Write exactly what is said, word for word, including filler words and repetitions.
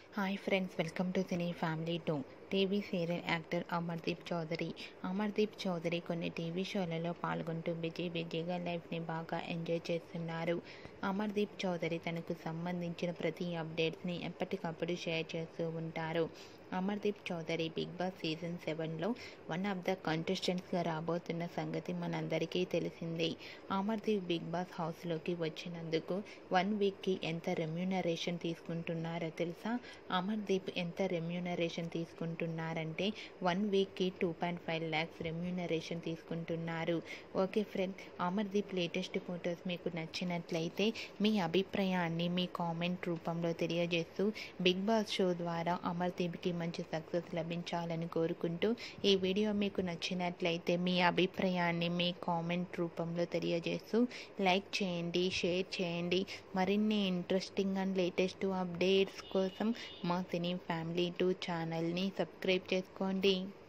Hi friends, welcome to cine family two. TV serial actor Amardeep Chowdary. Amardeep Chowdary కొన్ని TV షోలలో పాల్గొంటూ busy బిజీగా లైఫ్ని బాగా ఎంజాయ్ చేస్తున్నారు. అమర్దీప్ చౌదరి తనకు సంబంధించిన ప్రతి అప్డేట్స్ని ఎప్పటికప్పుడు షేర్ చేస్తూ ఉంటారు. Amardeep Chowdary Bigg Boss season సెవెన్లో వన్ ఆఫ్ ద కంటెస్టెంట్స్గా రాబోతున్న సంగతి మనందరికీ తెలిసిందే. అమర్దీప్ బిగ్ బాస్ హౌస్లోకి వచ్చినందుకు వన్ వీక్కి ఎంత రెమ్యూనరేషన్ తీసుకుంటున్నారో తెలుసా? అమర్దీప్ ఎంత రెమ్యూనరేషన్ తీసుకుంటున్నారంటే వన్ వీక్కి two point five lakhs remuneration తీసుకుంటున్నారు. Okay friends, Amardeep latest photos మీకు నచ్చినట్లయితే మీ అభిప్రాయాన్ని మీ కామెంట్ రూపంలో తెలియజేస్తూ బిగ్ బాస్ షో ద్వారా అమర్దీప్కి మంచి సక్సెస్ లభించాలని కోరుకుంటూ, ఈ వీడియో మీకు నచ్చినట్లయితే మీ అభిప్రాయాన్ని మీ కామెంట్ రూపంలో తెలియజేస్తూ లైక్ చేయండి, షేర్ చేయండి. మరిన్ని ఇంట్రెస్టింగ్ అండ్ లేటెస్ట్ అప్డేట్స్ కోసం మా సినీ ఫ్యామిలీ టూ ఛానల్ని సబ్స్క్రైబ్ చేసుకోండి.